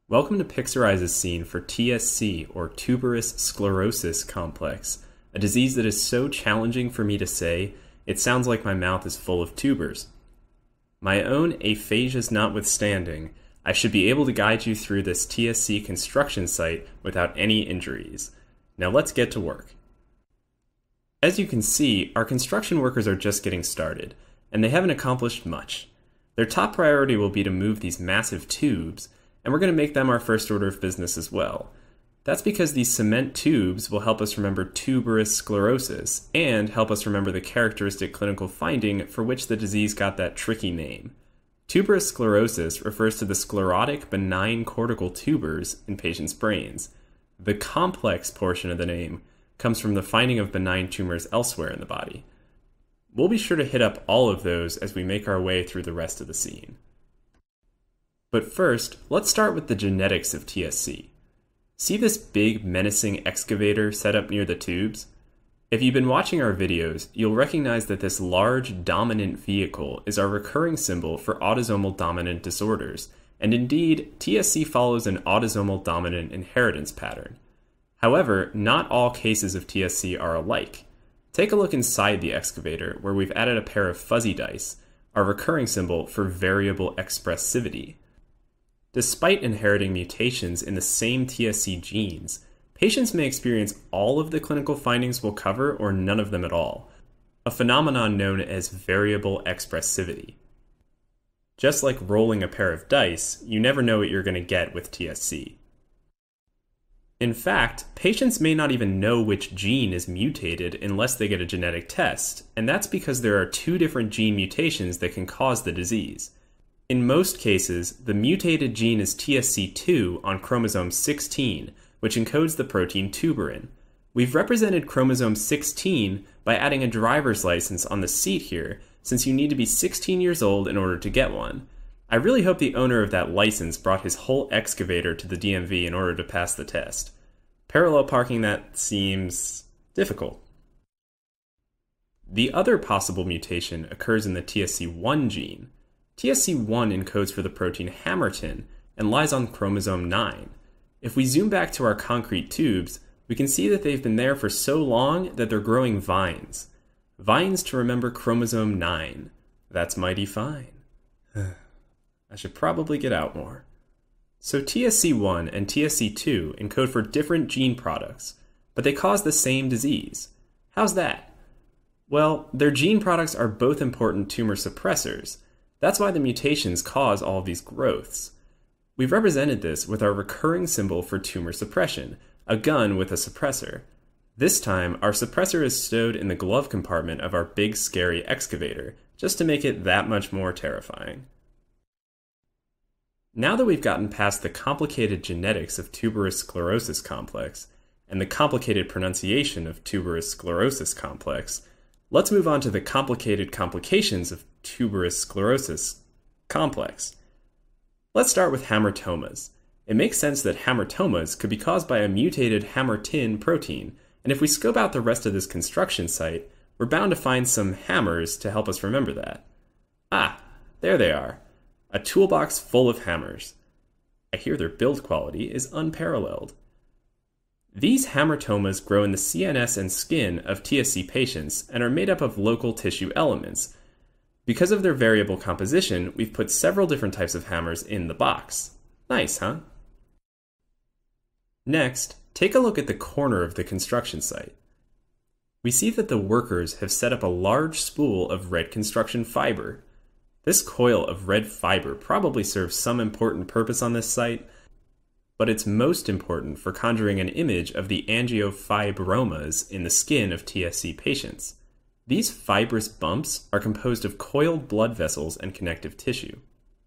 Welcome to Pixarize's scene for TSC, or Tuberous Sclerosis complex, a disease that is so challenging for me to say, it sounds like my mouth is full of tubers. My own aphasias notwithstanding, I should be able to guide you through this TSC construction site without any injuries. Now let's get to work. As you can see, our construction workers are just getting started, and they haven't accomplished much. Their top priority will be to move these massive tubes, and we're going to make them our first order of business as well. That's because these cement tubes will help us remember tuberous sclerosis and help us remember the characteristic clinical finding for which the disease got that tricky name. Tuberous sclerosis refers to the sclerotic benign cortical tubers in patients' brains. The complex portion of the name comes from the finding of benign tumors elsewhere in the body. We'll be sure to hit up all of those as we make our way through the rest of the scene. But first, let's start with the genetics of TSC. See this big, menacing excavator set up near the tubes? If you've been watching our videos, you'll recognize that this large, dominant vehicle is our recurring symbol for autosomal dominant disorders, and indeed, TSC follows an autosomal dominant inheritance pattern. However, not all cases of TSC are alike. Take a look inside the excavator, where we've added a pair of fuzzy dice, our recurring symbol for variable expressivity. Despite inheriting mutations in the same TSC genes, patients may experience all of the clinical findings we'll cover or none of them at all, a phenomenon known as variable expressivity. Just like rolling a pair of dice, you never know what you're going to get with TSC. In fact, patients may not even know which gene is mutated unless they get a genetic test, and that's because there are two different gene mutations that can cause the disease. In most cases, the mutated gene is TSC2 on chromosome 16, which encodes the protein tuberin. We've represented chromosome 16 by adding a driver's license on the seat here, since you need to be 16 years old in order to get one. I really hope the owner of that license brought his whole excavator to the DMV in order to pass the test. Parallel parking that seems difficult. The other possible mutation occurs in the TSC1 gene. TSC1 encodes for the protein hamartin and lies on chromosome 9. If we zoom back to our concrete tubes, we can see that they've been there for so long that they're growing vines. Vines to remember chromosome 9. That's mighty fine. I should probably get out more. So TSC1 and TSC2 encode for different gene products, but they cause the same disease. How's that? Well, their gene products are both important tumor suppressors. That's why the mutations cause all of these growths. We've represented this with our recurring symbol for tumor suppression, a gun with a suppressor. This time, our suppressor is stowed in the glove compartment of our big scary excavator, just to make it that much more terrifying. Now that we've gotten past the complicated genetics of tuberous sclerosis complex, and the complicated pronunciation of tuberous sclerosis complex, let's move on to the complicated complications of tuberous sclerosis complex. Let's start with hamartomas. It makes sense that hamartomas could be caused by a mutated hamartin protein, and if we scope out the rest of this construction site, we're bound to find some hammers to help us remember that. Ah, there they are. A toolbox full of hammers. I hear their build quality is unparalleled. These hamartomas grow in the CNS and skin of TSC patients and are made up of local tissue elements. Because of their variable composition, we've put several different types of hammers in the box. Nice, huh? Next, take a look at the corner of the construction site. We see that the workers have set up a large spool of red construction fiber. This coil of red fiber probably serves some important purpose on this site, but it's most important for conjuring an image of the angiofibromas in the skin of TSC patients. These fibrous bumps are composed of coiled blood vessels and connective tissue.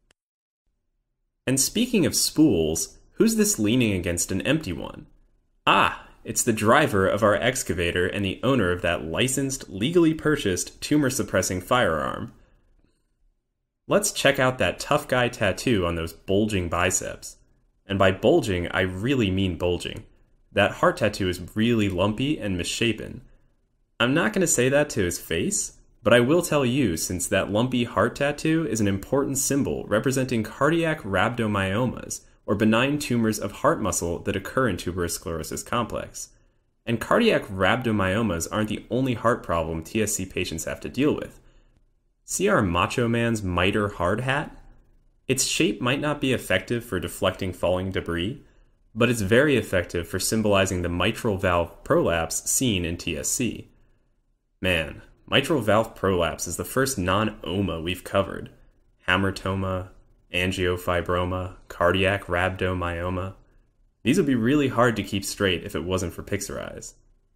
And speaking of spools, who's this leaning against an empty one? Ah, it's the driver of our excavator and the owner of that licensed, legally purchased, tumor-suppressing firearm. Let's check out that tough guy tattoo on those bulging biceps. And by bulging, I really mean bulging. That heart tattoo is really lumpy and misshapen. I'm not going to say that to his face, but I will tell you, since that lumpy heart tattoo is an important symbol representing cardiac rhabdomyomas, or benign tumors of heart muscle that occur in tuberous sclerosis complex. And cardiac rhabdomyomas aren't the only heart problem TSC patients have to deal with. See our Macho Man's miter hard hat? Its shape might not be effective for deflecting falling debris, but it's very effective for symbolizing the mitral valve prolapse seen in TSC. Man, mitral valve prolapse is the first non-OMA we've covered. Hamartoma, angiofibroma, cardiac rhabdomyoma. These would be really hard to keep straight if it wasn't for Pixarize.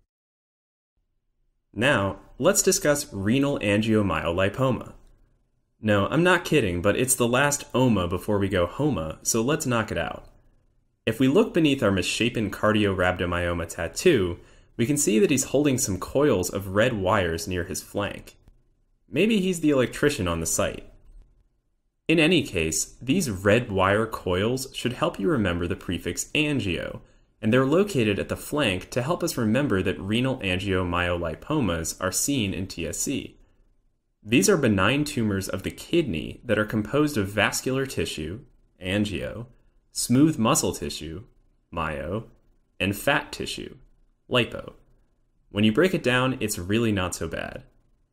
Now, let's discuss renal angiomyolipoma. No, I'm not kidding, but it's the last OMA before we go HOMA, so let's knock it out. If we look beneath our misshapen cardiorhabdomyoma tattoo, we can see that he's holding some coils of red wires near his flank. Maybe he's the electrician on the site. In any case, these red wire coils should help you remember the prefix angio, and they're located at the flank to help us remember that renal angiomyolipomas are seen in TSC. These are benign tumors of the kidney that are composed of vascular tissue, angio, smooth muscle tissue, myo, and fat tissue, lipo. When you break it down, it's really not so bad.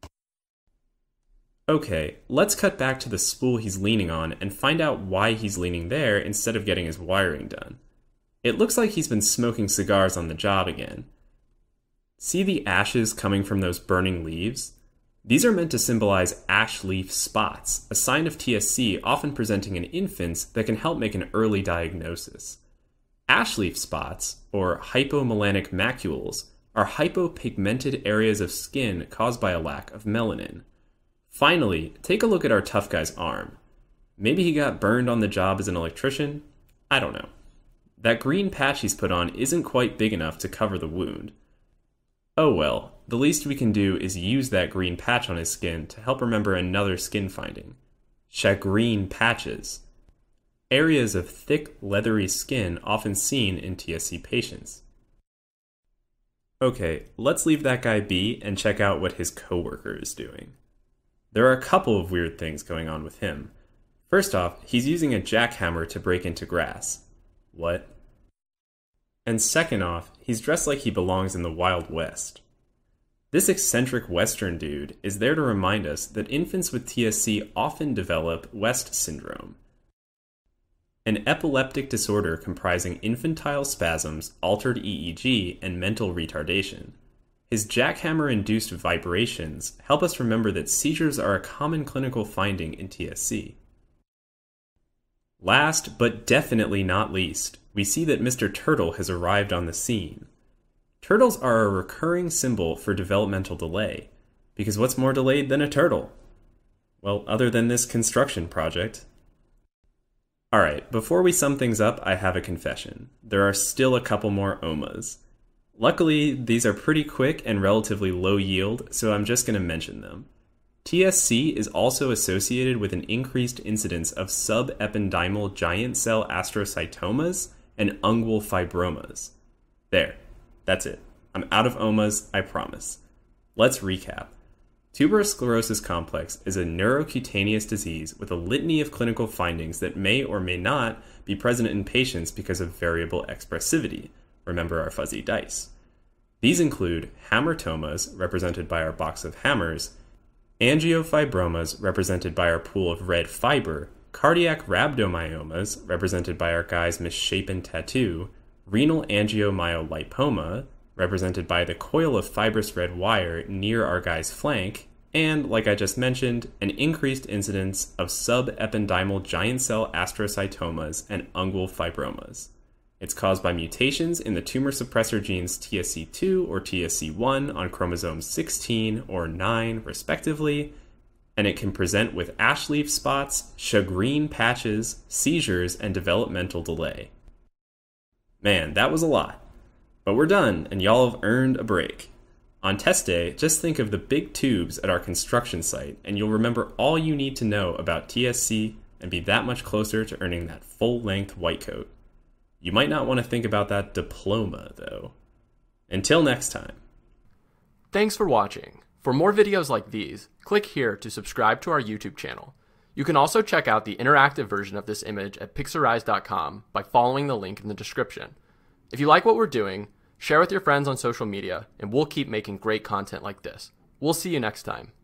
Okay, let's cut back to the spool he's leaning on and find out why he's leaning there instead of getting his wiring done. It looks like he's been smoking cigars on the job again. See the ashes coming from those burning leaves? These are meant to symbolize ash leaf spots, a sign of TSC often presenting in infants that can help make an early diagnosis. Ash leaf spots, or hypomelanic macules, are hypopigmented areas of skin caused by a lack of melanin. Finally, take a look at our tough guy's arm. Maybe he got burned on the job as an electrician? I don't know. That green patch he's put on isn't quite big enough to cover the wound. Oh well, the least we can do is use that green patch on his skin to help remember another skin finding. Shagreen patches. Areas of thick, leathery skin often seen in TSC patients. Okay, let's leave that guy be and check out what his coworker is doing. There are a couple of weird things going on with him. First off, he's using a jackhammer to break into grass. What? And second off, he's dressed like he belongs in the Wild West. This eccentric Western dude is there to remind us that infants with TSC often develop West syndrome, an epileptic disorder comprising infantile spasms, altered EEG, and mental retardation. His jackhammer-induced vibrations help us remember that seizures are a common clinical finding in TSC. Last, but definitely not least, we see that Mr. Turtle has arrived on the scene. Turtles are a recurring symbol for developmental delay, because what's more delayed than a turtle? Well, other than this construction project. Alright, before we sum things up, I have a confession. There are still a couple more OMAs. Luckily, these are pretty quick and relatively low yield, so I'm just going to mention them. TSC is also associated with an increased incidence of subependymal giant cell astrocytomas and ungual fibromas. There, that's it. I'm out of OMAs, I promise. Let's recap. Tuberous sclerosis complex is a neurocutaneous disease with a litany of clinical findings that may or may not be present in patients because of variable expressivity. Remember our fuzzy dice. These include hamartomas, represented by our box of hammers, angiofibromas, represented by our pool of red fiber, cardiac rhabdomyomas, represented by our guy's misshapen tattoo, renal angiomyolipoma, represented by the coil of fibrous red wire near our guy's flank, and, like I just mentioned, an increased incidence of subependymal giant cell astrocytomas and ungual fibromas. It's caused by mutations in the tumor suppressor genes TSC2 or TSC1 on chromosomes 16 or 9, respectively, and it can present with ash leaf spots, shagreen patches, seizures, and developmental delay. Man, that was a lot. But we're done, and y'all have earned a break. On test day, just think of the big tubes at our construction site, and you'll remember all you need to know about TSC and be that much closer to earning that full-length white coat. You might not want to think about that diploma, though. Until next time. Thanks for watching. For more videos like these, click here to subscribe to our YouTube channel. You can also check out the interactive version of this image at pixorize.com by following the link in the description. If you like what we're doing, share with your friends on social media, and we'll keep making great content like this. We'll see you next time.